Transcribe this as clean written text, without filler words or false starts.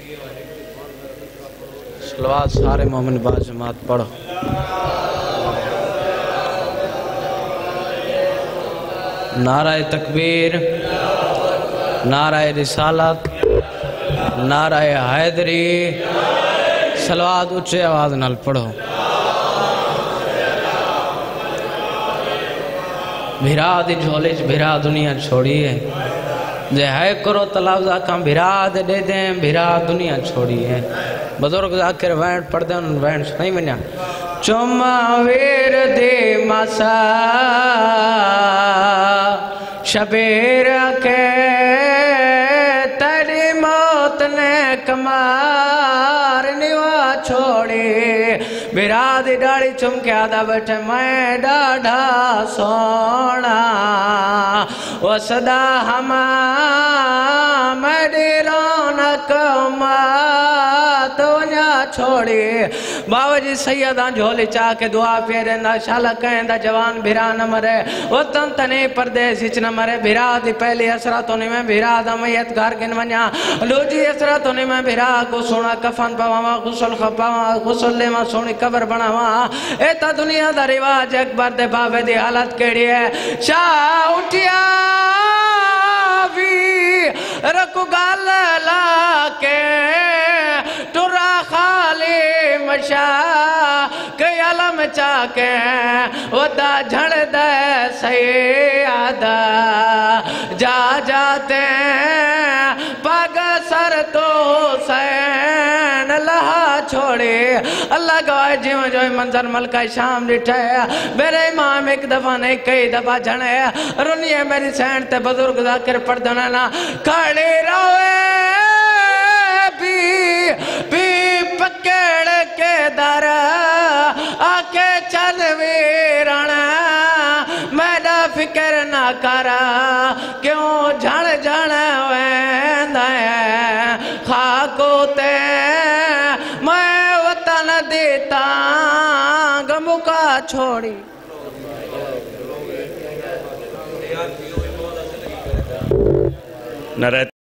सलवात सारे मोमिन बा जमात पढ़ो। नाराए तकबीर, नाराए रिसालत, नाराए हैदरी। सलवात उच्चे आवाज नाल पढ़ो। भिरा दी झोली च भिरा दुनिया छोड़ी है, जे है करो तलाव आखा भिरा दे दे दे भिरा दुनिया छोड़ी है। बुजुर्ग आखिर वैन पढ़ते वैन नहीं मना चुमा वीर दे मासा शबीर के तेरी मौत ने कमार निवा छोड़ी। बिराद डाड़ी चुमके आदा बैठे मैं डाढ़ा सोना वो सदा हमा मेरी रौनक तो छोड़ी। बाबा जी सैयदा झोली चाह के दुआ फेरेंदा शाला कहंदा जवान भिरा न मरे वो तन तने परदेस हिच न मरे। भिरा दी पहली असरा तो नहीं मैं भिरा दा मैयत घर गिन वन्या दूजी असरा तो नहीं मैं भिरा को सोना कफन पावा गुसल खपावा गुसल लेवा सोनी कबर बनावा। एता दुनिया दा रिवाज अकबर दे बाबे दी हालत केड़ी है। शाह उठिया भी रकु गाल ला के टुरा खाली मशा के अलम चाके वदा झड़ दे सैयदा जा जाते पग सर तो सैन लहा छोड़े। अल्लाह गवाए जीव जो मंजर मलका शाम डिठे मेरे इमाम एक दफा नहीं कई दफा झणे रुनिए मेरी सैन ते बुजुर्ग जाकर पढ़ ना खड़े रोए भी पकड़ के दर आके चल वीरण मैडा फिक्र ना करा क्यों झण झण वेंदा खाको ते मैं वतन देता गमुका छोड़ी। नारायण